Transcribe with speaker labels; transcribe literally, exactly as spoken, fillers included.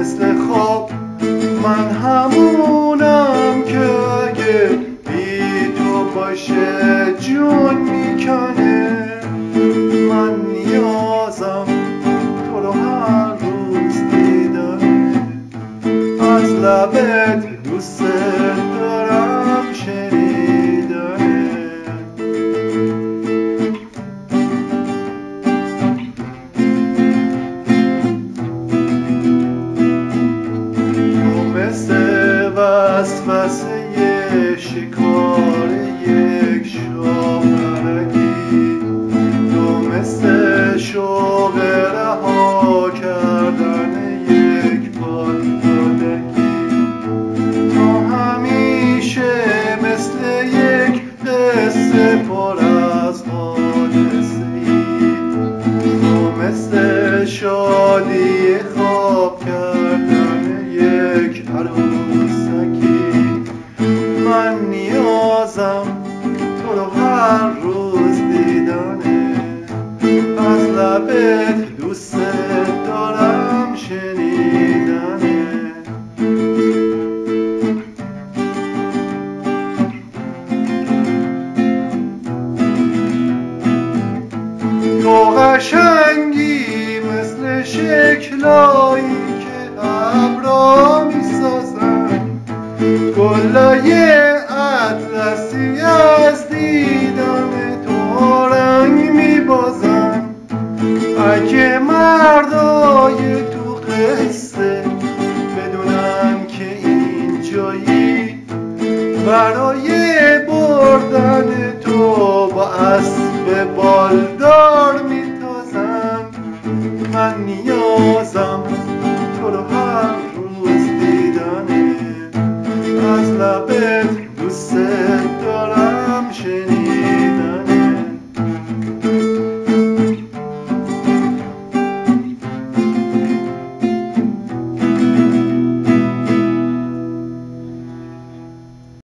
Speaker 1: مثل خواب من همونم که اگه بی تو باشه جون میکنه. من نیازم تو رو هر روز دیدنه، از لبت دوست دارم شنیدنه. تو مثل وسوسه شکار یک شاخرکی، تو مثل شوق رها کردن یک بادکی، تو همیشه مثل یک قصه پر از حادثه‌ای، تو مثل شادی خواب کردن یک عروسکی. من نیازم تو رو هر روز دیدنه، از لبت دوست دارم شنیدنه. تو قشنگی مثل شکلایی که ابرا میسازن، گلای اطلسی از دیدن تو رنگ میبازن. اگه مردای تو قصه بدونن که اینجایی، برای بردن تو با اسب بالدار میتازن. من نیازم تو رو هر روز دیدنه، از لبت دوست دارم شنیدنه.